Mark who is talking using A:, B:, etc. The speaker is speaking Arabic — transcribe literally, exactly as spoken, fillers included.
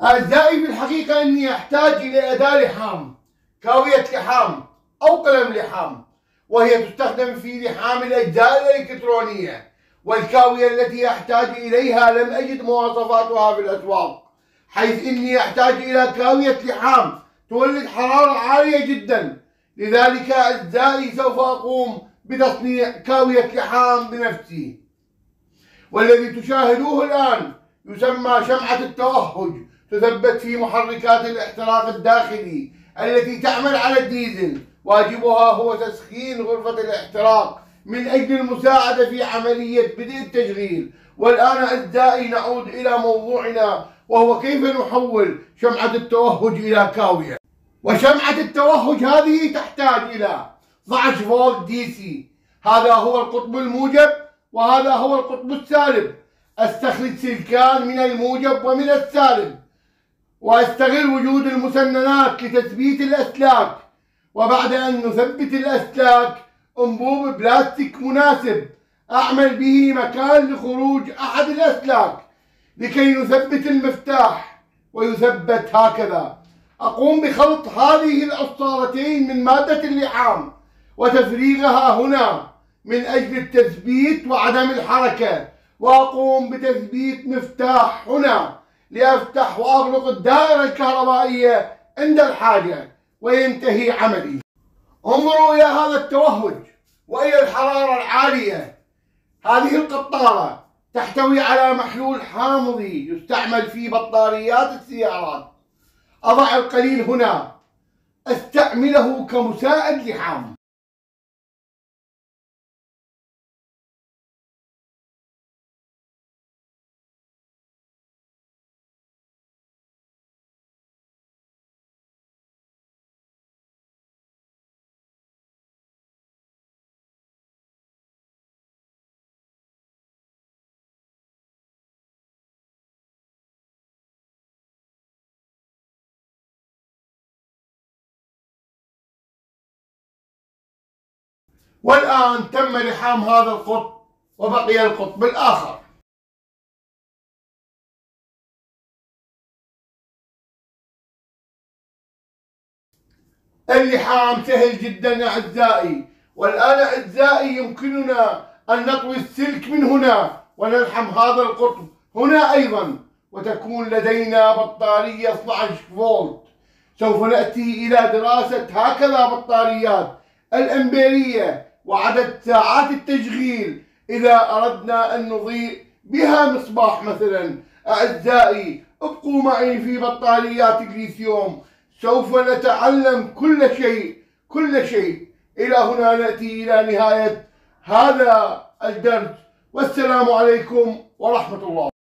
A: أعزائي، في الحقيقة أني أحتاج إلى أداة لحام، كاوية لحام أو قلم لحام، وهي تستخدم في لحام الأجزاء الإلكترونية. والكاوية التي أحتاج إليها لم أجد مواصفاتها في الأسواق، حيث إني أحتاج إلى كاوية لحام تولد حرارة عالية جدا. لذلك أعزائي سوف أقوم بتصنيع كاوية لحام بنفسي، والذي تشاهدوه الآن يسمى شمعة التوهج، تثبت في محركات الاحتراق الداخلي التي تعمل على الديزل. واجبها هو تسخين غرفة الاحتراق من أجل المساعدة في عملية بدء التشغيل. والآن أعزائي نعود إلى موضوعنا، وهو كيف نحول شمعة التوهج إلى كاوية. وشمعة التوهج هذه تحتاج إلى اثني عشر فولت دي سي، هذا هو القطب الموجب وهذا هو القطب السالب. استخرج سلكان من الموجب ومن السالب، واستغل وجود المسننات لتثبيت الأسلاك. وبعد أن نثبت الأسلاك، أنبوب بلاستيك مناسب أعمل به مكان لخروج أحد الأسلاك لكي نثبت المفتاح، ويثبت هكذا. أقوم بخلط هذه العصارتين من مادة اللحام وتفريغها هنا من أجل التثبيت وعدم الحركة، وأقوم بتثبيت مفتاح هنا لأفتح وأغلق الدائرة الكهربائية عند الحاجة، وينتهي عملي. انظروا إلى هذا التوهج وإلى الحرارة العالية. هذه القطارة تحتوي على محلول حامضي يستعمل في بطاريات السيارات. أضع القليل هنا أستعمله كمساعد لحام. والآن تم لحام هذا القطب وبقي القطب الآخر. اللحام سهل جدا أعزائي. والآن أعزائي يمكننا أن نطوي السلك من هنا ونلحم هذا القطب هنا أيضا، وتكون لدينا بطارية اثني عشر فولت. سوف نأتي إلى دراسة هكذا بطاريات الأمبيرية وعدد ساعات التشغيل إذا أردنا أن نضيء بها مصباح مثلا. أعزائي ابقوا معي في بطاريات الليثيوم، سوف نتعلم كل شيء كل شيء. إلى هنا نأتي إلى نهاية هذا الدرس، والسلام عليكم ورحمة الله.